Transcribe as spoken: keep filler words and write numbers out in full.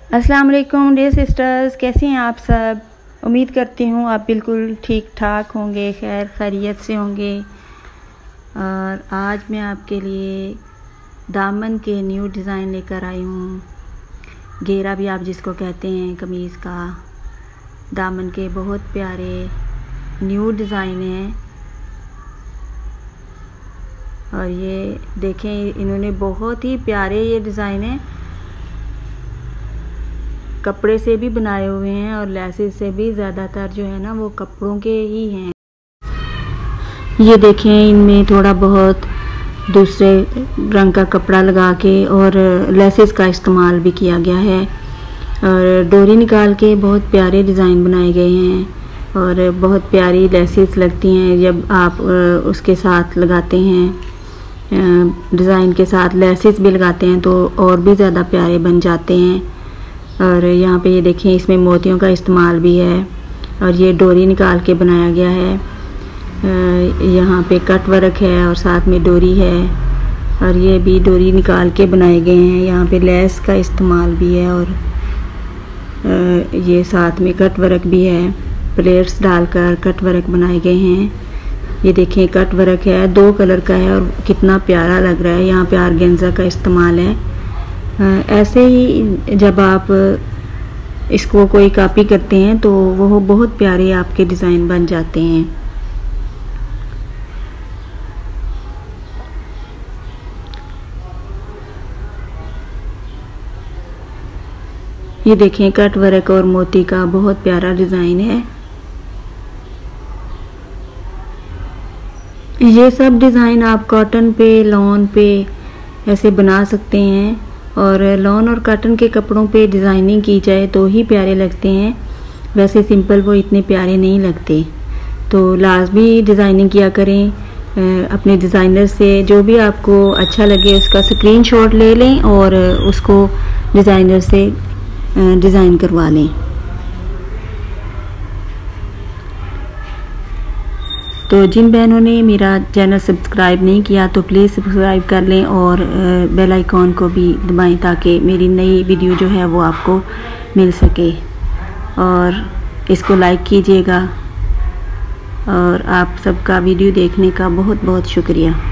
अस्सलाम वालेकुम dear sisters, कैसे हैं आप सब। उम्मीद करती हूँ आप बिल्कुल ठीक ठाक होंगे, खैर खैरियत से होंगे। और आज मैं आपके लिए दामन के न्यू डिज़ाइन लेकर आई हूँ। घेरा भी आप जिसको कहते हैं कमीज़ का, दामन के बहुत प्यारे न्यू डिज़ाइन हैं। और ये देखें, इन्होंने बहुत ही प्यारे ये डिज़ाइन है, कपड़े से भी बनाए हुए हैं और लेसेस से भी। ज़्यादातर जो है ना वो कपड़ों के ही हैं। ये देखें, इनमें थोड़ा बहुत दूसरे रंग का कपड़ा लगा के और लेसेस का इस्तेमाल भी किया गया है। और डोरी निकाल के बहुत प्यारे डिज़ाइन बनाए गए हैं और बहुत प्यारी लेसेस लगती हैं जब आप उसके साथ लगाते हैं। डिज़ाइन के साथ लेसेस भी लगाते हैं तो और भी ज़्यादा प्यारे बन जाते हैं। और यहाँ पे ये देखें, इसमें मोतियों का इस्तेमाल भी है और ये डोरी निकाल के बनाया गया है। यहाँ पे कट वर्क है और साथ में डोरी है और ये भी डोरी निकाल के बनाए गए हैं। यहाँ पे लेस का इस्तेमाल भी है और ये साथ में कट वर्क भी है। प्लेट्स डालकर कट वर्क बनाए गए हैं। ये देखें, कट वर्क है, दो कलर का है और कितना प्यारा लग रहा है। यहाँ पे आर्गेन्जा का इस्तेमाल है। ऐसे ही जब आप इसको कोई कॉपी करते हैं तो वो बहुत प्यारे आपके डिज़ाइन बन जाते हैं। ये देखें, कट वर्क और मोती का बहुत प्यारा डिज़ाइन है। ये सब डिज़ाइन आप कॉटन पे, लॉन पे ऐसे बना सकते हैं। और लॉन और कॉटन के कपड़ों पे डिज़ाइनिंग की जाए तो ही प्यारे लगते हैं, वैसे सिंपल वो इतने प्यारे नहीं लगते। तो लाजमी डिज़ाइनिंग किया करें अपने डिज़ाइनर से। जो भी आपको अच्छा लगे उसका स्क्रीनशॉट ले लें और उसको डिज़ाइनर से डिज़ाइन करवा लें। तो जिन बहनों ने मेरा चैनल सब्सक्राइब नहीं किया तो प्लीज़ सब्सक्राइब कर लें और बेल आइकॉन को भी दबाएं ताकि मेरी नई वीडियो जो है वो आपको मिल सके। और इसको लाइक कीजिएगा। और आप सबका वीडियो देखने का बहुत बहुत शुक्रिया।